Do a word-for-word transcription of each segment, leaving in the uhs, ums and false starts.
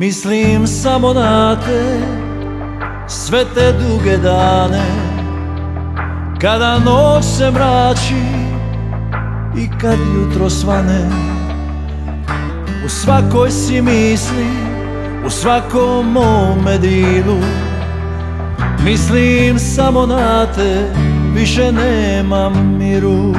Mislim samo na te, sve te duge dane, kada noć se mrači i kad jutro svane. U svakoj si misli, u svakom mome dilu, mislim samo na te, više nemam miru.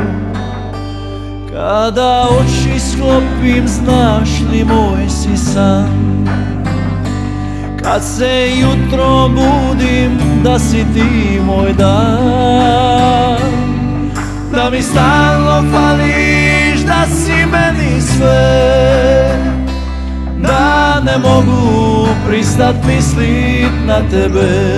Kada oči sklopim, znaš li moj si san? Kad se jutro budim, da si ti moj dan. Da mi stalno fališ, da si meni sve, da ne mogu pristat mislit na tebe.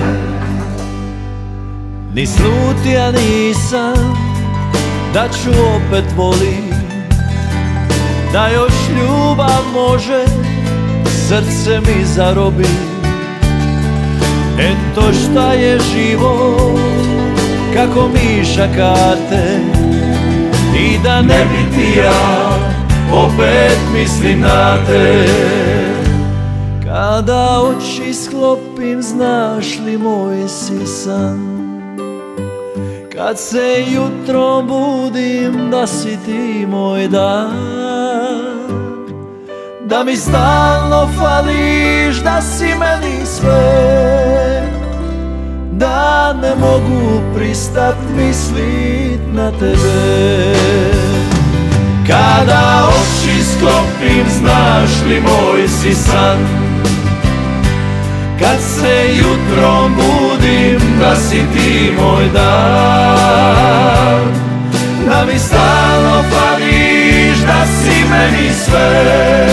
Ni slutija nisam da ću opet volit, da još ljubav može srce mi zarobit. Eto šta je život, kako miša karte, i da ne bi ti ja opet mislim na te. Kada oči sklopim, znaš li moj si san? Kad se jutro budim, da si ti moj dan. Da mi stalno fališ, da si meni sve, da ne mogu pristat mislit na tebe. Kada oči sklopim, znaš li moj si san? Kad se jutro budim, da si ti moj dan. Da mi stalno fališ, da si meni sve,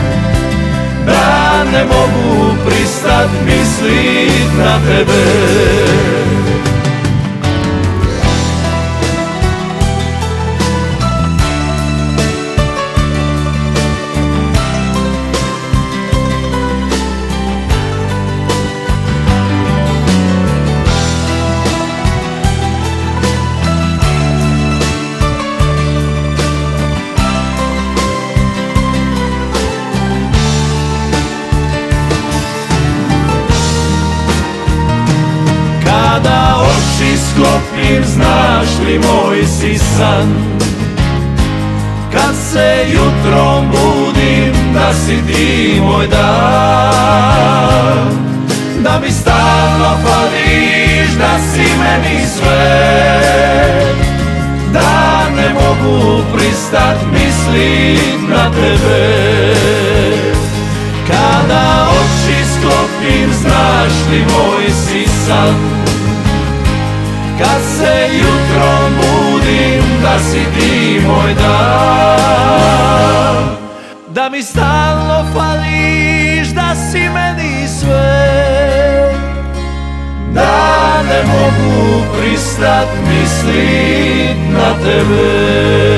da ne mogu pristat mislit na tebe. Kada oči sklopim, znaš li moj si san? Kad se jutrom budim, da si ti moj dan. Da mi stalno fališ, da si meni sve, da ne mogu pristat mislit na tebe. Kada oči sklopim, znaš li moj si san? Kad se jutrom budim, da si ti moj dan. Da mi stalno fališ, da si meni sve, da ne mogu pristat mislit na tebe.